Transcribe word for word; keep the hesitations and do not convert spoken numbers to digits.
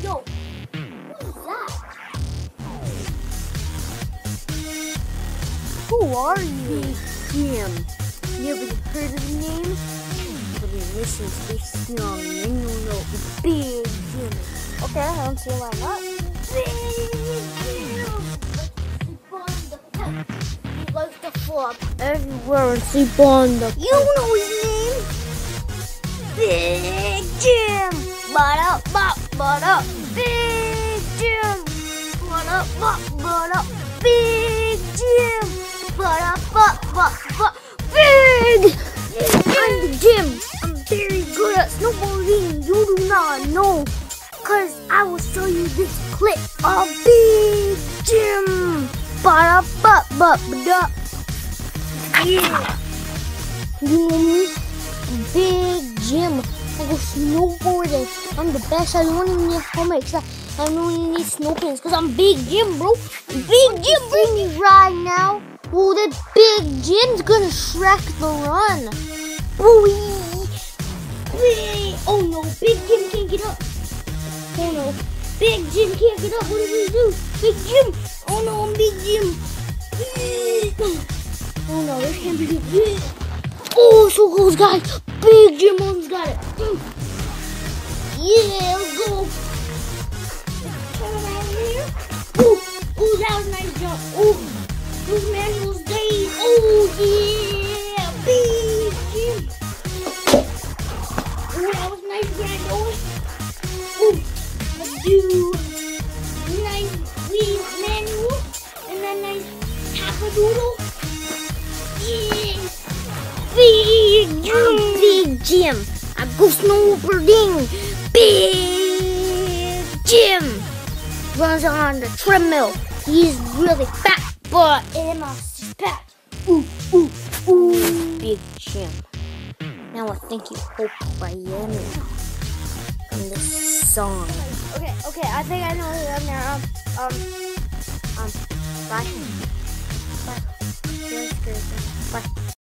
no. What is that? Who are you? Jim. You ever heard of the name? But you listen to this song and you'll know Big Jim. Okay, I don't see why not. Big Jim! He likes to flop everywhere and sleep on the... You know his name? Big Jim! Ba-da, ba, ba-da. Big Jim! Ba-da, ba, ba-da. Big Jim! Ba-da, ba, ba, ba. Big! I'm the Jim. I'm very good at snowboarding. You do not know. Cause I will show you this clip of Big Jim. Ba ba ba ba. Yeah. You know me? Big Jim. I go snowboarding. I'm the best. I don't even need helmets. I don't even need snow pins. Cause I'm Big Jim, bro. Big Jim, bring me right now. Oh, that Big Jim's gonna Shrek the run. Wee. Wee. Oh no, Big Jim can't get up. Oh no, Big Jim can't get up. What did we do? Big Jim. Oh no, I'm Big Jim. Oh no, this can't be good. Oh, so close, guys. Big Jim almost got it. Yeah, let's go. Turn around here. Oh, oh, that was a nice jump. Oh. Those manuals days. Oh yeah, Big Jim. Oh, that was nice, granddaughter. Oh, let's do nice wheel manual and then nice tap-a-doodle. Yeah, Big Jim. Big Jim. I go snowboarding. Big Jim runs on the treadmill. He's really fat. But in a spat. Ooh, ooh, ooh. Big Jim. Now I think you hope I am in this song. Okay, okay, I think I know who I'm now. Um, um, um, bye. Bye. Bye.